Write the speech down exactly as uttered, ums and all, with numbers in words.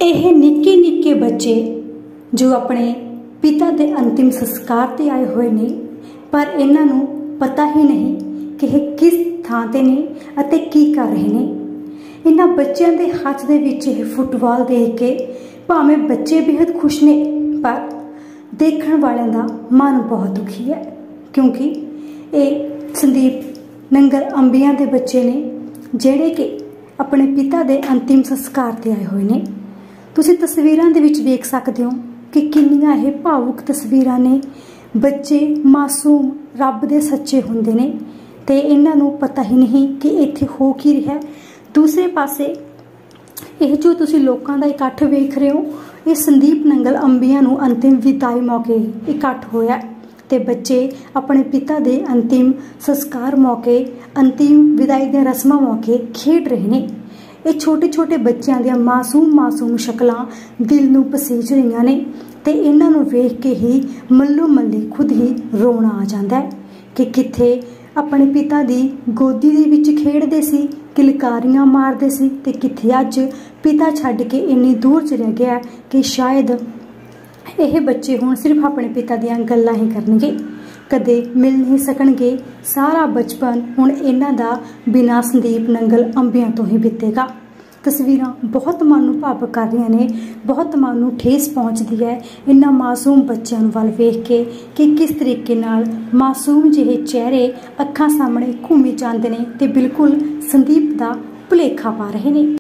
ਇਹ ਨਿੱਕੇ ਨਿੱਕੇ ਬੱਚੇ जो अपने पिता के अंतिम संस्कार ते आए हुए ने, पर इन्हों पता ही नहीं कि यह किस थां ते ने अते की कर रहे ने। इन्हां बच्चों के हाथ दे विच यह फुटबॉल देख के भावें बच्चे बेहद खुश ने, पर देखण वालों का मन बहुत दुखी है, क्योंकि ये संदीप नंगल अंबिया के बच्चे ने जिहड़े कि अपने पिता के अंतिम संस्कार ते आए हुए ने। तुसीं तस्वीरां दे विच देख सकते हो कि किन्नियां ये भावुक तस्वीरां ने। बच्चे मासूम रब दे सच्चे हुंदे ने ते इन्हां नूं पता ही नहीं कि इत्थे हो की रहा है। दूसरे पासे यह जो तुसीं लोकां दा इकट्ठ वेख रहे हो, ये संदीप नंगल अंबिया नूं अंतिम विदाई मौके इकट्ठ होया ते बच्चे अपने पिता दे अंतिम संस्कार मौके, अंतिम विदाई दे रस्मां मौके खेड रहे ने। ये छोटे छोटे बच्चों दी मासूम मासूम शक्लां दिल नूं पसीज रही ने ते इन्हां नूं वेख के ही मल्लो मल्ली खुद ही रोना आ जाता है कि कित्थे अपने पिता दी गोदी दे विच खेडदे सी, किलकारियां मारदे सी, ते कित्थे अज पिता छड्ड के इन्नी दूर चले गया कि शायद यह बच्चे हुण सिर्फ अपने पिता दीयां गल्लां ही करनगे, कदे मिल नहीं सकणगे। सारा बचपन हुण इन्हां दा बिना संदीप नंगल अंबिया तो ही बीतेगा। तस्वीरां बहुत मन नूं भावुक कर रही ने, बहुत मन नूं ठेस पहुँचती है इन्हां मासूम बच्चों वाल वेख के कि किस तरीके नाल मासूम जिहे चेहरे अखां सामने घूमी जांदे ने ते बिल्कुल संदीप दा भुलेखा पा रहे ने।